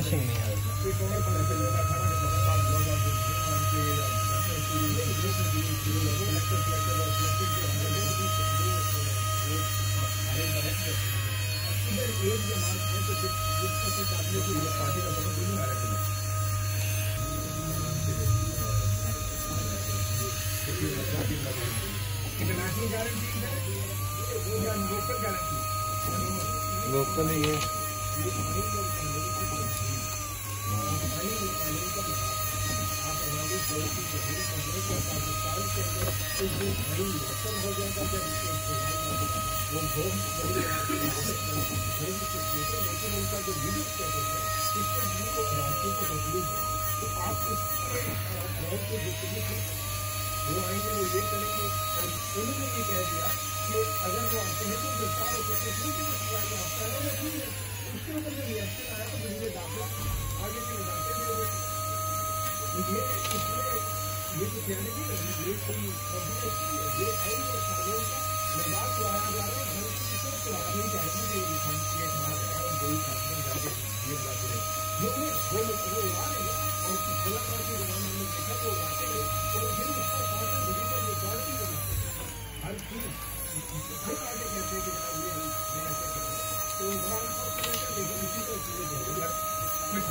Finishing नहीं आएगी। Local ही है। वो आएंगे, वो ये करेंगे। उन्होंने ये कह दिया कि अगर वो आते हैं तो गिरफ्तार हो सकते हैं, उसके ऊपर जो रिएक्शन आया तो मुझे दाखिला आगे के लगाते हुए ये तो कहने की ये कोई ये आई और कानून का मजाक उड़ाया जा रहा है। घर की सिर्फ चलानी चाहिए ये हमारे कोई फैसला जाके ये जाते हैं जो वो उड़ा रहे हैं और कलाकार की जबान हमने देखा तो उड़ाते हैं और फिर उसका कॉन्टेंट डिजिटल रिकॉर्ड भी बनाते हैं। हर चीज हर आगे कहते हैं कि ये ऐसे करें तो बड़ा अनफॉर्चुनेट है, लेकिन इसी तरह चीजें कुछ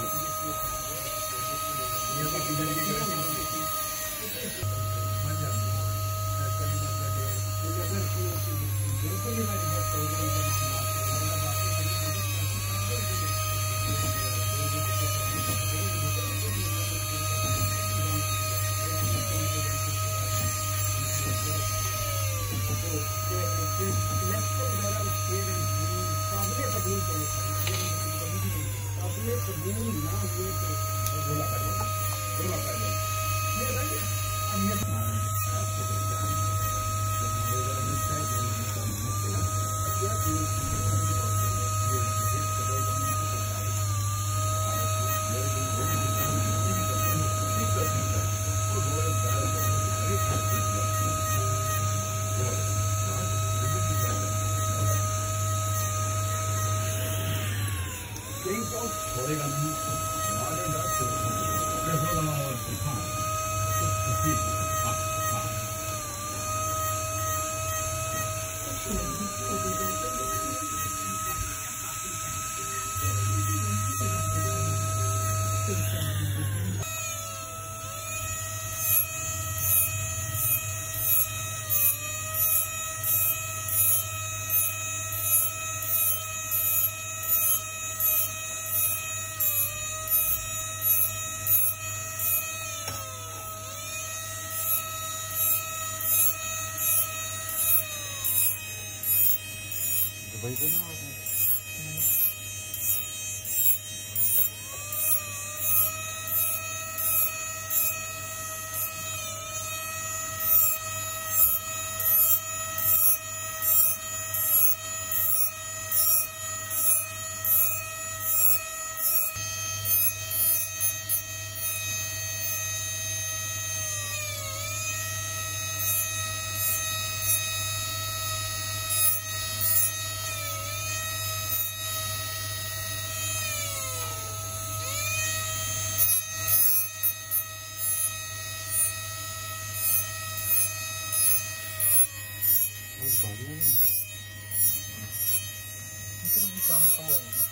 दुबई पे ना काम कम होगा।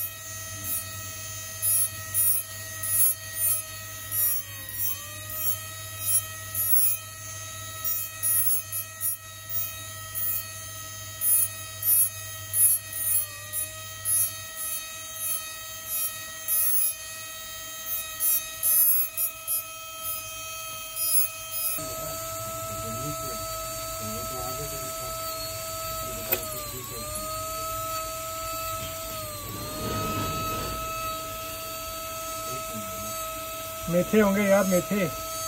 मेथे होंगे यार, मेथे।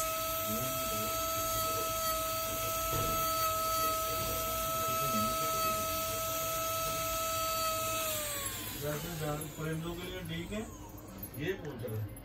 परिंदों के लिए ठीक है, ये पूछ रहे हैं।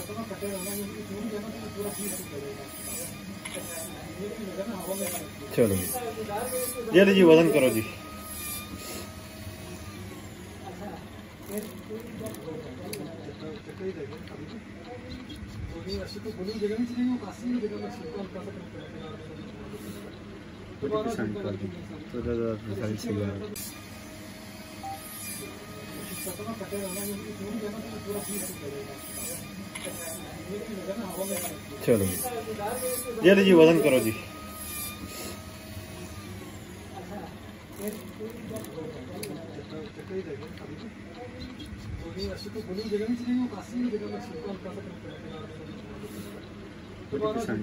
खतरा कटे रहना क्योंकि चूड़ी देना तो पूरा पीस करेगा। चलो ये लीजिए, वजन करो जी। ऐसे तो बोली जगह नहीं चलेगी, वो काशी की जगह में छिड़का हल्का सा दोबारा तो खतरा कटे रहना क्योंकि चूड़ी देना तो पूरा पीस करेगा। चलो ये लीजिए, वजन करो जी। ऐसे तो बोली जगह नहीं चलेगी, वो काशी की जगह में छिड़का हल्का सा दोबारा खतरा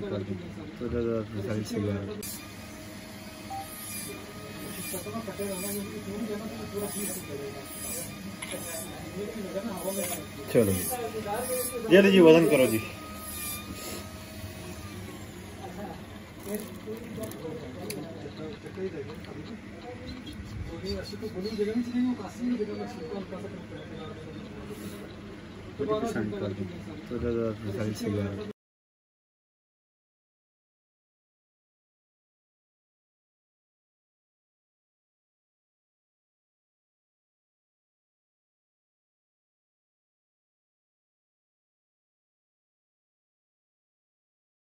कटे रहना क्योंकि चूड़ी देना तो पूरा पीस करेगा। चलो ये लीजिए, वजन करो जी। ऐसे तो बोली जगह नहीं चलेगी, वो काशी की जगह में छिड़का हल्का सा दोबारा